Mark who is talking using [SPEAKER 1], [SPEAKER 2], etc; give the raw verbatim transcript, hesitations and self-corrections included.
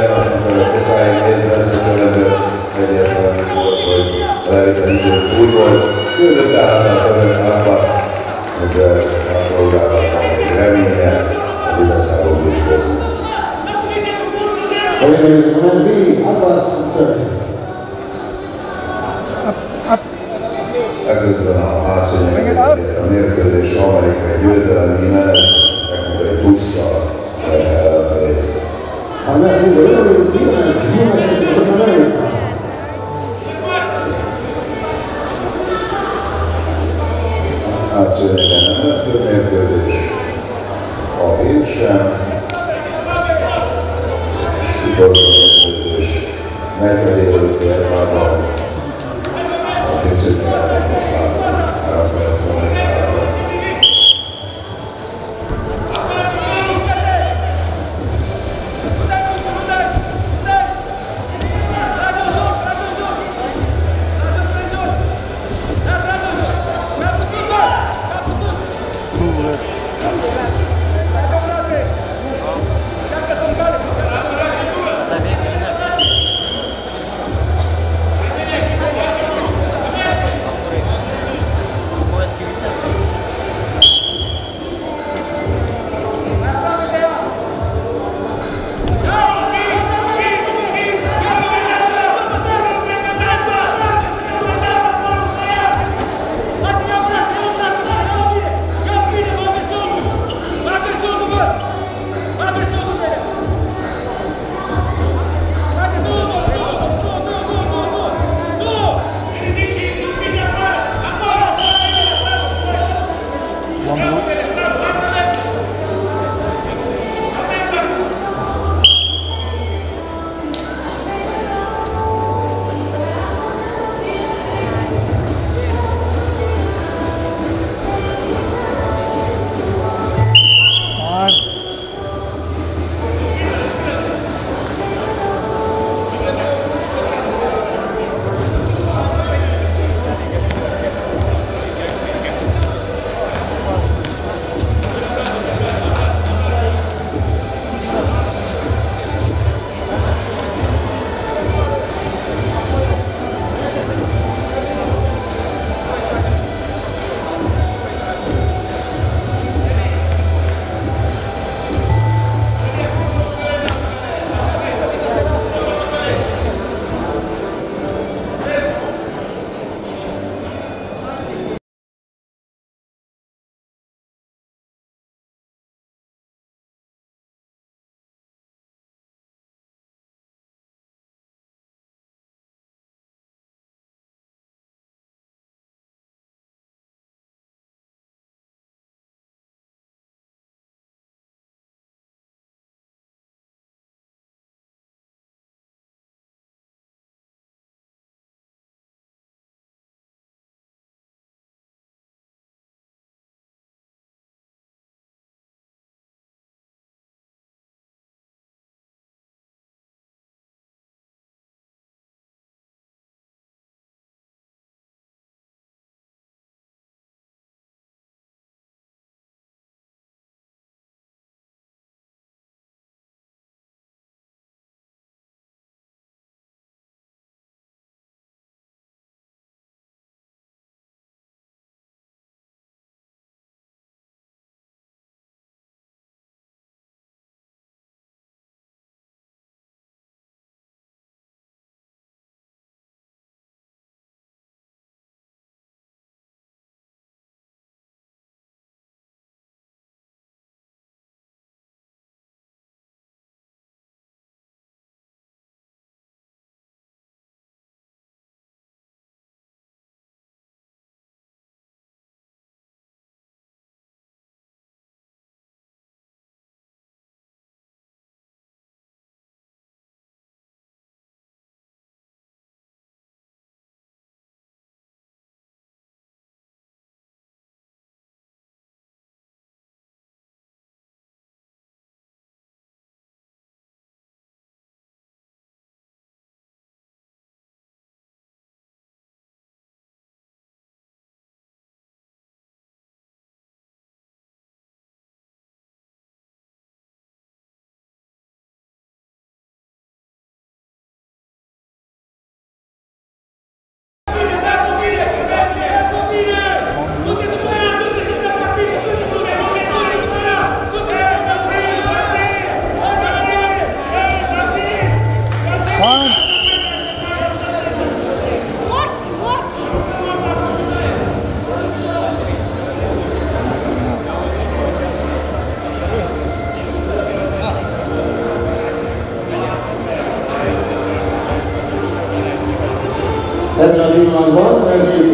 [SPEAKER 1] Röviden azt mondta, hogy sokáig nézve ezt a családot, egyértelmű volt, hogy a levétel idő túl volt. Között állnak a Török Abbas, ezzel a próbálnak egy reménye, hogy igazából végighozni. Ekközben a házszények a mérkőzés amerikai győzelem Jimenez, ekkor egy busszal elfelé.
[SPEAKER 2] A mérkőzés Jimenez, Jimenez is from America.
[SPEAKER 1] Házszényeken nem lesz több mérkőzés, a hét sem, és utolsó mérkőzés negyvedévő térvában. A célszőkkel most látom, három perc van egy három.
[SPEAKER 3] Thank you.
[SPEAKER 2] ebben a pillanatban, mert